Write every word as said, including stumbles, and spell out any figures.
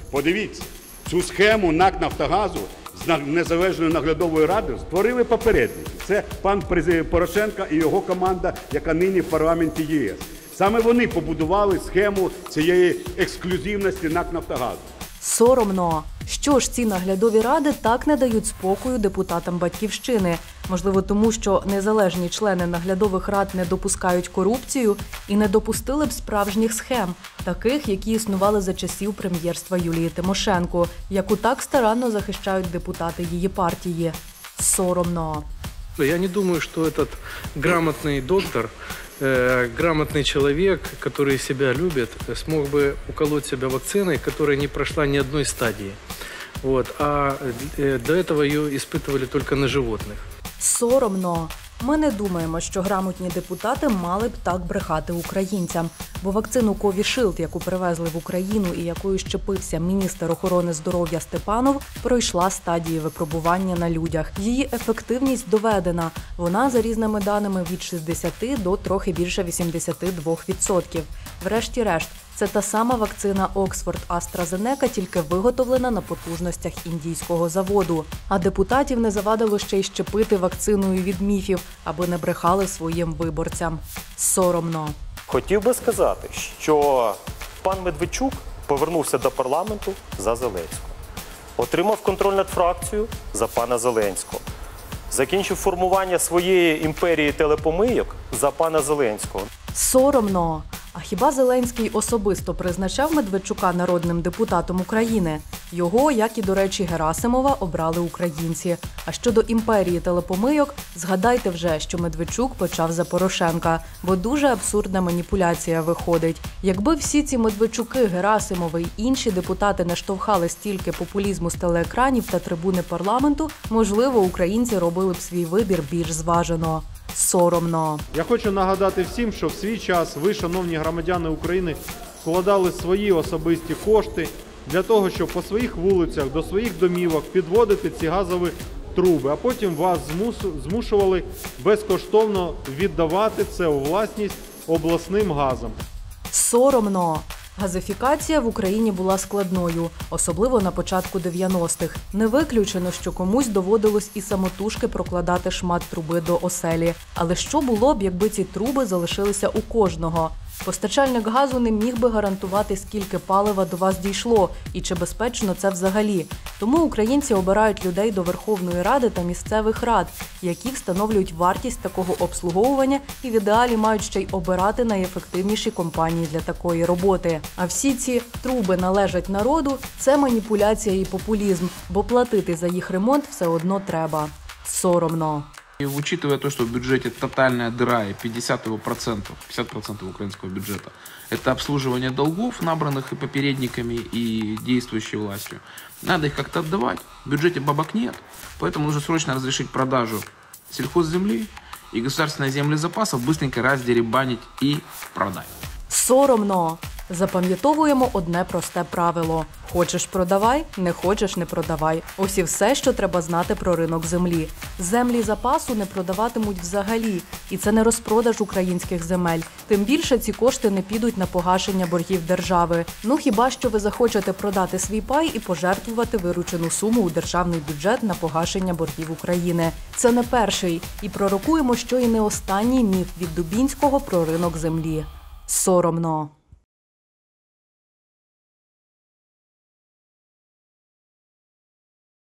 Подивіться, цю схему НАК «Нафтогазу» з незалежної наглядової ради створили попередники. Це пан Порошенко і його команда, яка нині в парламенті ЄС. Саме вони побудували схему цієї ексклюзивності НАК «Нафтогазу». Соромно. Що ж ці наглядові ради так не дають спокою депутатам «Батьківщини»? Можливо, тому що незалежні члени наглядових рад не допускають корупцію і не допустили б справжніх схем, таких, які існували за часів прем'єрства Юлії Тимошенко, яку так старанно захищають депутати її партії. Соромно. Я не думаю, что этот грамотный доктор, э, грамотный человек, который себя любит, смог бы уколоть себя вакциной, которая не прошла ни одной стадии. Вот, а э, до этого ее испытывали только на животных. Соромно. Ми не думаємо, що грамотні депутати мали б так брехати українцям. Бо вакцину Ковішилд, яку привезли в Україну і якою щепився міністр охорони здоров'я Степанов, пройшла стадії випробування на людях. Її ефективність доведена. Вона, за різними даними, від шістдесяти до трохи більше вісімдесяти двох відсотків. Врешті-решт, це та сама вакцина Оксфорд-Астразенека, тільки виготовлена на потужностях індійського заводу. А депутатів не завадило ще й щепити вакциною від міфів, аби не брехали своїм виборцям. Соромно. Хотів би сказати, що пан Медведчук повернувся до парламенту за Зеленського. Отримав контроль над фракцією за пана Зеленського. Закінчив формування своєї імперії телепомийок за пана Зеленського. Соромно. А хіба Зеленський особисто призначав Медведчука народним депутатом України? Його, як і, до речі, Герасимова, обрали українці. А щодо імперії телепомийок, згадайте вже, що Медведчук почав за Порошенка, бо дуже абсурдна маніпуляція виходить. Якби всі ці Медведчуки, Герасимови й інші депутати не штовхали стільки популізму з телеекранів та трибуни парламенту, можливо, українці робили б свій вибір більш зважено. Соромно. Я хочу нагадати всім, що в свій час ви, шановні громадяни України, вкладали свої особисті кошти для того, щоб по своїх вулицях, до своїх домівок підводити ці газові труби, а потім вас змушували безкоштовно віддавати це у власність обласним газам. Соромно. Газифікація в Україні була складною, особливо на початку дев'яностих. Не виключено, що комусь доводилось і самотужки прокладати шмат труби до оселі. Але що було б, якби ці труби залишилися у кожного? Постачальник газу не міг би гарантувати, скільки палива до вас дійшло і чи безпечно це взагалі. Тому українці обирають людей до Верховної Ради та місцевих рад, які встановлюють вартість такого обслуговування і в ідеалі мають ще й обирати найефективніші компанії для такої роботи. А всі ці труби належать народу – це маніпуляція і популізм, бо платити за їх ремонт все одно треба. Соромно. И учитывая то, что в бюджете тотальная дыра и пятьдесят процентов, пятьдесят процентов украинского бюджета – это обслуживание долгов, набранных и попередниками, и действующей властью, надо их как-то отдавать. В бюджете бабок нет, поэтому нужно срочно разрешить продажу сельхозземли и государственной земли запасов, быстренько раздеребанить и продать. Соромно. Запам'ятовуємо одне просте правило. Хочеш – продавай, не хочеш – не продавай. Ось і все, що треба знати про ринок землі. Землі запасу не продаватимуть взагалі. І це не розпродаж українських земель. Тим більше ці кошти не підуть на погашення боргів держави. Ну хіба що ви захочете продати свій пай і пожертвувати виручену суму у державний бюджет на погашення боргів України. Це не перший. І пророкуємо, що і не останній міф від Дубінського про ринок землі. Соромно.